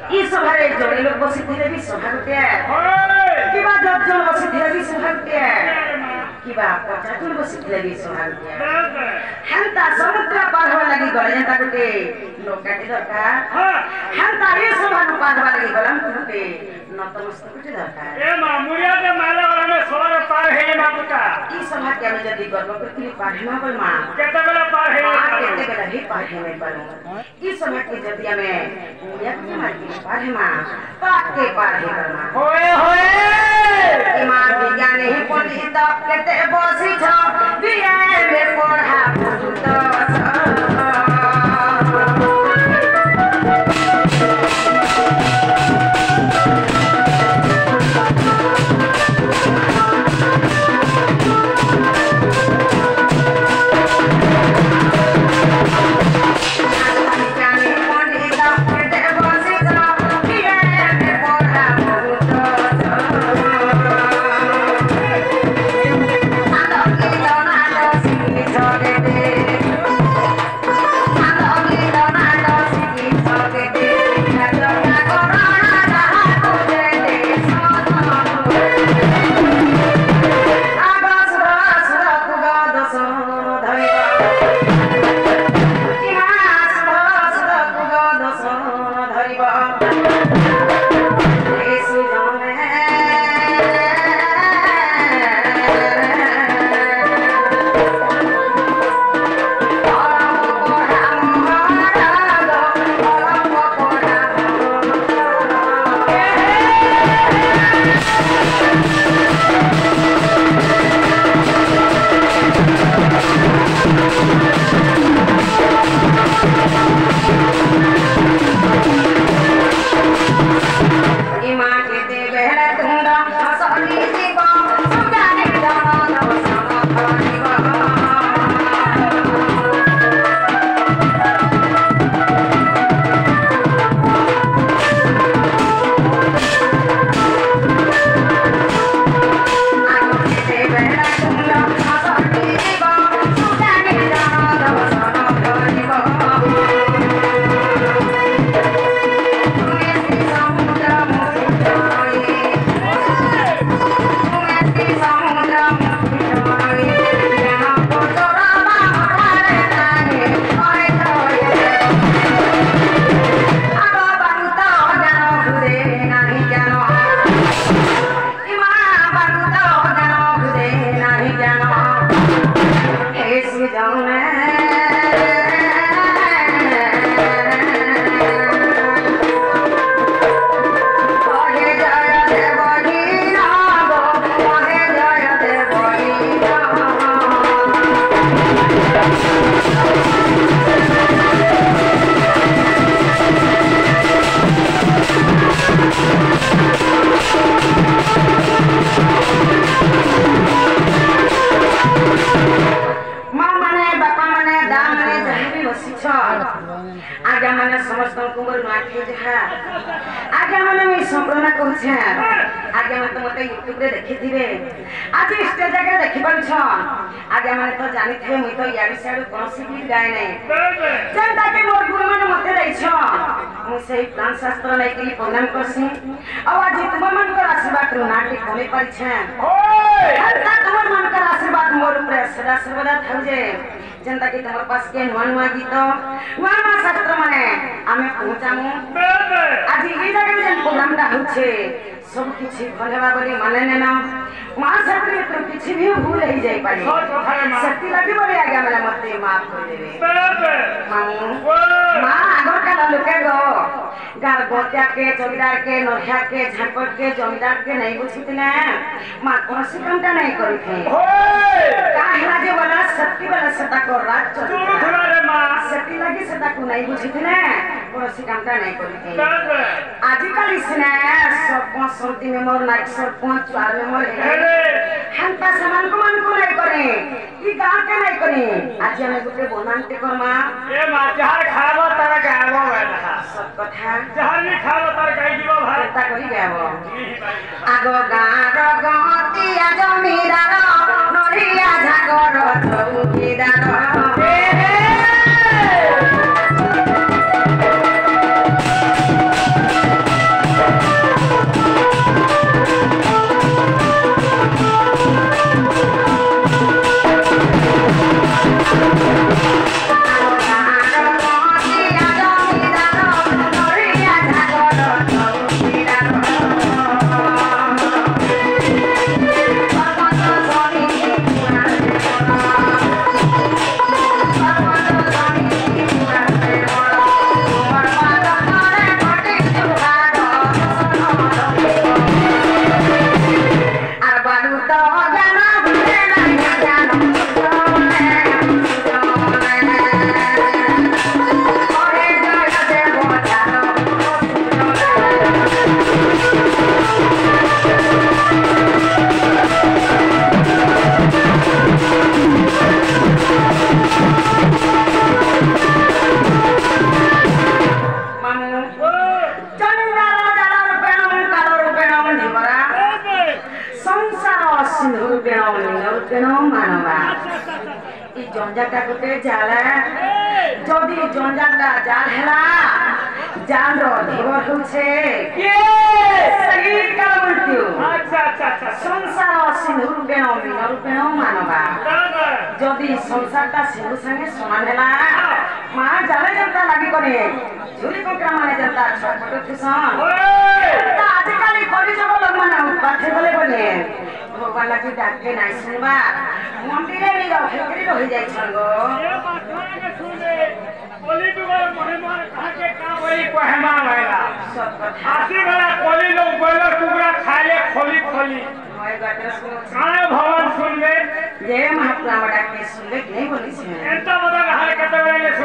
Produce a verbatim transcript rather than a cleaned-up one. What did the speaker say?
ଇ ସଭାରେ ଜଣେ ଲୋକ ବସିଥିଲେ ବି ସଭା ଗୋଟିଏ କିବା ଦଶ ଜଣ ବସିଥିଲେ ବି ସଭା ଗୋଟିଏ କିବା ପଚାଶ ଜଣ ବସିଥିଲେ ବି ସଭା ଗୋଟିଏ ହେନ୍ତା ସମୁଦ୍ର ପାର ହବା ଲାଗି ଗଲେ ଯେନ୍ତା ଗୋଟେ ନୌକାଟି ଦରକାର ହେନ୍ତା ଏ ସଭାରୁ ପାର ହବା ଲାଗି ଗଲା ଗୋଟେ ନତମସ୍ତକଟି ଦରକାର ଏ ମାମୁରିଆ କେ ମାଇଲା ଗଲାନେ ସଭାରେ ପାର ହେଇ ମାଗୁଟା ଇ ସଭା କେ ଆମେ ଯଦି ଗର୍ବ କରିକି ପାର ହେମା କଲମା କେତେ বেলা পার হেই କେତେ ବେলা ହିଁ ପାର ହେମା ପାରୁ ଇ ସଭା କେ ଯଦି ଆମେ ମୁରିଆ କେ ମାରି ପାର ହେମା ପାକେ ପାର ହେଇ କରମା होए होए इमान विज्ञान ही पंडित केते बसी छ बिए में पढ़ा पुत आगे मैंने समस्त कुमार नाखे जहा आगे मैंने मैं संपूर्ण कहछे आगे मैं तो मते यूट्यूब रे देखि थिबे आज स्टेज जगह देखि परछ आगे मैंने तो जानि थे मैं तो यारी साडू कोनसी गीत गाय नै जनता के मोर गुरु माने मते दैछ मु सही प्लान शास्त्र नै के प्रणाम करसी और आज तुम मन कर आशीर्वाद रो नाटे कोने परछ ओए हरता तुम मन कर आशीर्वाद मोर ऊपर सदा सर्वदा थाउजे जनता के तमर पास के नुआ नुआ गीत नुआ नुआ शास्त्र माने आमे पहुंचामु आज ई जगह जन प्रोग्राम दा होछे सब किछि भलेबा बोली माने नेना मां सत्री तो किछि भी भूल ही जाई पानी शक्ति लगी बोले आगे हमरा मते माफ कर देबे मां मां आगर का लोके गो गार गोत्या के चौकीदार के नरहा के झापट के जमीदार के नहीं बुझितले मां कोनसी कामटा नहीं करी थे काहे जे वाला शक्ति वाला सता को राज चल रे मां शक्ति लगी सता को नहीं बुझितले कोनसी कामटा नहीं करी थे आजकल इसने सब संति में मोर नाक सरपंच चार में मोर हंता समान को मन को नहीं करे ई गांव के नहीं करे आज हमें गुटे बोनांते करमा ए मां जहार खाबो तारा गाबो वाला सब कथा जहार नहीं खाबो तारा गाई दिबो भाई ता कहि गाबो आगो गार गतिया जमीदार नरिया झागर चौकीदार ए নরূপেণ মানবা এই জঞ্জাটা গোটে জাল যদি জঞ্জাটা জাল হেলা জাল ধীবর হচ্ছে সংসার সিন্ধু রূপেণ মীন রূপেণ মানবা যদি সংসারটা সিন্ধু সাথে সমান হেলা মা জালে যেটা লাগি করে ঝুলি কোকরা মানে যেটা ছটফট কিষণ আজকালি কলিযুগ লোক মানে উৎপাত হলে বলে ভগবান লাগি ডাকে নাই শুনবা মন্দিরে নি রহি রহি যাইছন গো कोली तो गए महिमा कहा के का वही कहमा वाला सब कथा आसी वाला कोली लोग बोले टुकड़ा खाले खोली खोली होय गाटर सुन काहे भवन सुन ले जे महापुरा डाके सुनले नहीं बोली छे एंता बड़ा हर कते